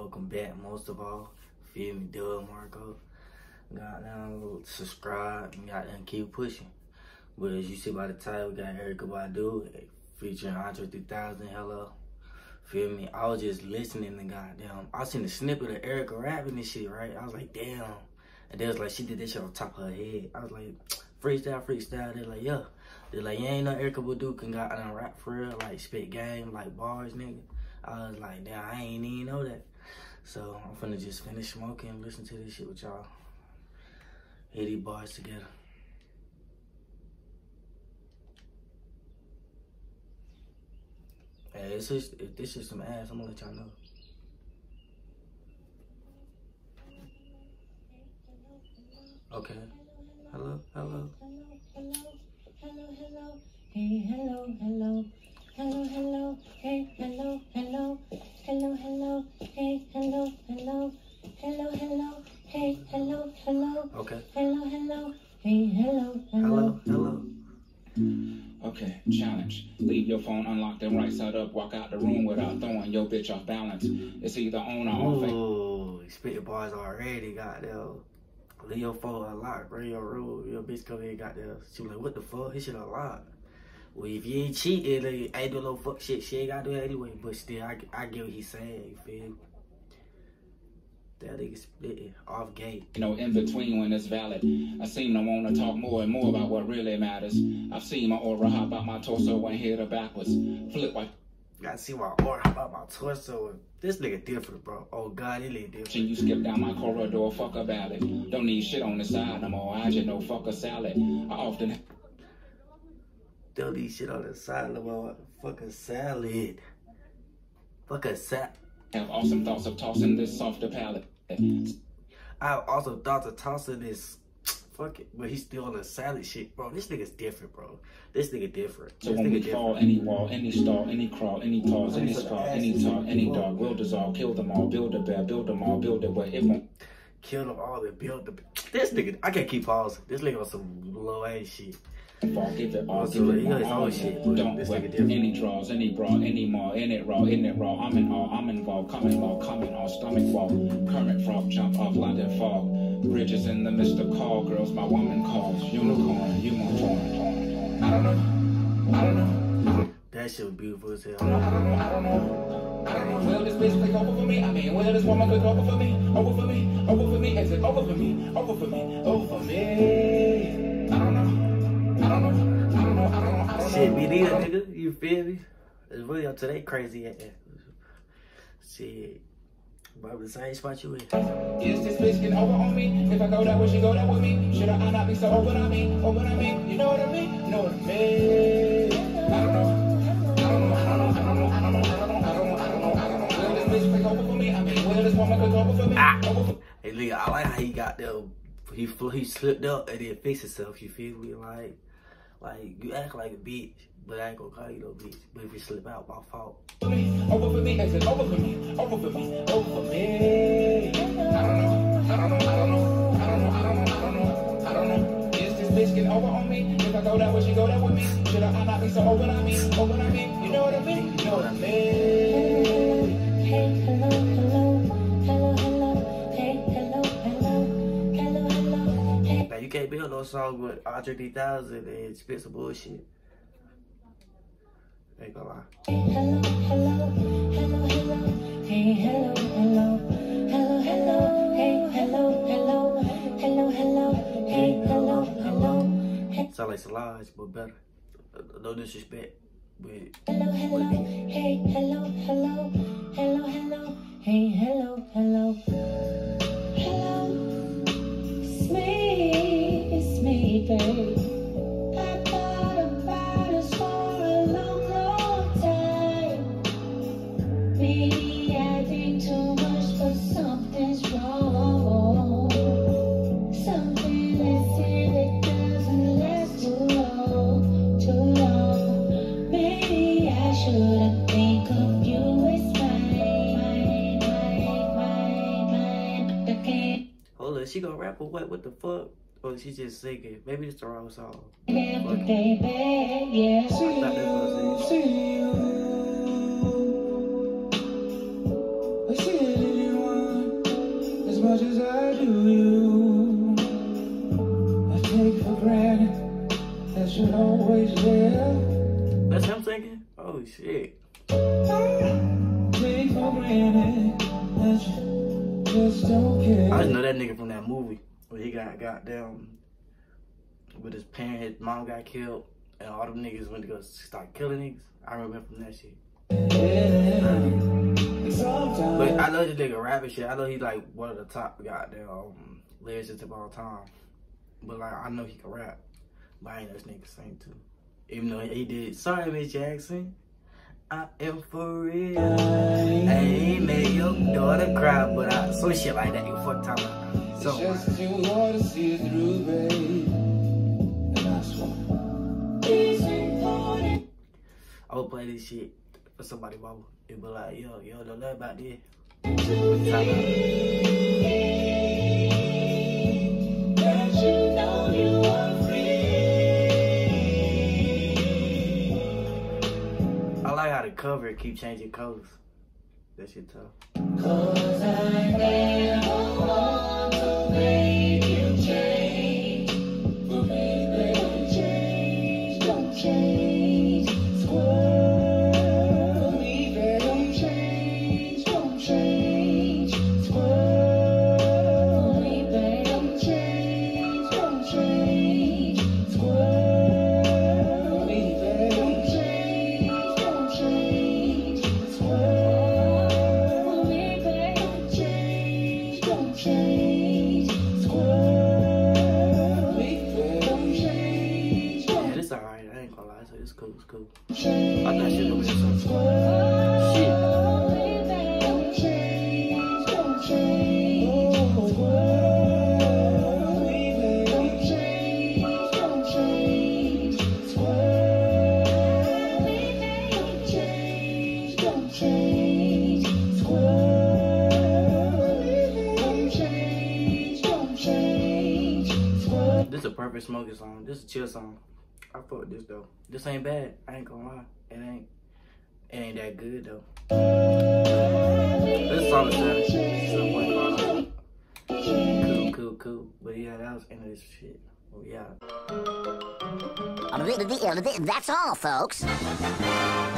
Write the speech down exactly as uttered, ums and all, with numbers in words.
welcome back most of all. Feel me, Doug Marco. Goddamn, subscribe and goddamn keep pushing. But as you see by the title, we got Erykah Badu featuring Andre three thousand. Hello. Feel me? I was just listening to goddamn. I seen the snippet of Erykah rapping this shit, right? I was like, damn. And they was like, she did this shit on top of her head. I was like, freestyle, freestyle. They're like, yeah. They're like, you ain't no Erykah Badu can goddamn rap for real, like spit game, like bars, nigga. I was like, damn, I ain't even know that. So I'm finna just finish smoking and listen to this shit with y'all. Hit these bars together. Hey, it's just, if this is some ass, I'm gonna let y'all know. Okay. Hello, hello. Hello, hello, hello. Hey, hello, hello. Hello, hello. Hey, hello, hello. Hello, hello. Hey, hello, hello. Hello, hello. Hey, hello, hello. Okay. Hello, hello. Hey, hello, hello. Hello, hello. Okay, challenge. Leave your phone unlocked and right side up. Walk out the room without throwing your bitch off balance. It's either on or off. Ooh, spitting bars already, goddamn. Leave your phone unlocked, bring your room. Your bitch come in, goddamn. She was like, what the fuck? His shit unlocked. Well, if you ain't cheating, like, ain't doing no fuck shit, she ain't gotta do it anyway. But still, I, I get what he's saying, you feel me? That nigga spitting off gate. You know, in between when it's valid. I seem to want to talk more and more about what really matters. I've seen my aura hop out my torso and hit her backwards. Flip like. Gotta see my aura hop out my torso. This nigga different, bro. Oh God, he look different. You skip down my corridor, fuck about it. Don't need shit on the side no more. I just know fuck a salad. I often. Don't need shit on the side no more. Fuck a salad. Fuck a salad. Have awesome thoughts of tossing this softer palate. I have also thoughts of tossing this, fuck it, but he's still on the salad shit, bro. This nigga's different, bro. This nigga different. So this when nigga we different. fall, any wall, any star, any crawl, any pause, any scar, any talk, any dog, will dissolve, kill them all, build a bear, build them all, build it, but it won't. Kill them all and build the. This nigga, I can't keep pausing. This nigga on some low ass shit. Fall, give it all, So, give it he got his all, own shit, but don't this wait. nigga different. Any draws, any bra, any more, in it raw, in it raw, I'm in all, I'm involved, coming all, coming all, stomach wall, current frog, jump off London fog, bridges in the Mister Call, girls, my woman calls, unicorn, unicorn, I don't know, I don't know. That shit was beautiful as hell. I don't know, I don't know, I don't know. I don't know, will this bitch click over for me? I mean, will this woman click over for me? Over for me, over for me, is it over for me? Over for me, over for me. I don't know, I don't know. Shit, me neither, nigga. You feel me? It's really up to that crazy ass. Shit. But the same spot you in. Is this bitch getting over on me? If I go that way, she go that with me. Should I not be so open on me? Open on me? You know what I mean? You know what I mean? I don't know. I don't know. I don't know. I don't know. I don't know. I don't know. I don't know. I don't know. I don't know. Will this bitch click over for me? I mean, will this woman click over for me? Ah. Hey, nigga, I like how he got there. He he slipped up and then fixed himself. You feel me? Like. Like, you act like a bitch, but I ain't gonna call you no bitch. But if you slip out, my fault. Over for me, is it over for me? Over for me, over for me. I don't know, I don't know, I don't know, I don't know, I don't know, I don't know, I don't know. Is this bitch getting over on me? If I go that way, she go that with me. Should I not be so open on me? Open on me, you know what I mean? You know what I mean? Hey, hello, hello. Hello, hello. Hey, hello, hello. Hello, hello. Hey. Now, you can't build no song with Andre three thousand and spit some bullshit. Ain't gonna lie. Hey, hello, hello. Hello, hello. Hey, hello, hello. Hello, hello. Hey, hello, hello. Hello, hello. Hey, hello, hello. Hey. Sound like Solange, but better. No disrespect, but. Hello, hello. Hey, hello, hello. Hello, hello. Hey, hello, hello. Hello. It's me. It's me, babe. I thought about us for a long, long time. Maybe I think too much, but something's wrong. Something that's here that doesn't last too long, too long. Maybe I shouldn't think of you as mine, mine, mine, mine, mine. Okay. Hold on, she gonna rap or what? What the fuck? Or she just singing? Maybe it's the wrong song. Yeah, baby, yeah. I thought that's what I was saying. See you. much as I do you, I take for granted that you're always there. That's him singing? Oh shit. Take for granted that you just don't care. I just know that nigga from that movie where he got got down with his parent, his mom got killed, and all them niggas went to go start killing niggas. I remember him from that shit. But I know this nigga rap and shit. I know he's like one of the top goddamn um, lyricists of all time. But like I know he can rap. But I ain't know this nigga sing too. Even though he did Sorry Miss Jackson, I am for real. I ain't made your daughter cry, but I some shit like that. You fuck talking about. So it's just too hard to see it through, babe. And that's why it's important. I would play this shit for somebody, mama. It be like, yo, yo, don't know about this. That you know you are free. I like how the cover keep changing colors. That shit tough. Cause I never want to make you change. But baby, don't change, don't change. Squirrel, baby, don't change, don't change. Squirrel, baby, don't change, don't change. Squirrel, baby, don't change, don't change. Squirrel, baby, don't change, don't change. Squirrel, baby, don't change, don't Yeah, this alright. I ain't gonna lie. So it's cool, it's cool. change. I thought shit was something. Shit. Don't change, don't change. Squirrel, baby, don't change, don't change. Squirrel, baby, don't change, don't change. Squirrel, baby, don't change, don't change. Squirrel. This is a perfect smoking song. This is a chill song. I fuck with this though. This ain't bad. I ain't gonna lie. It ain't. It ain't that good though. This song is seven point five. Cool, cool, cool. But yeah, that was the end of this shit. Oh yeah. That's all, folks.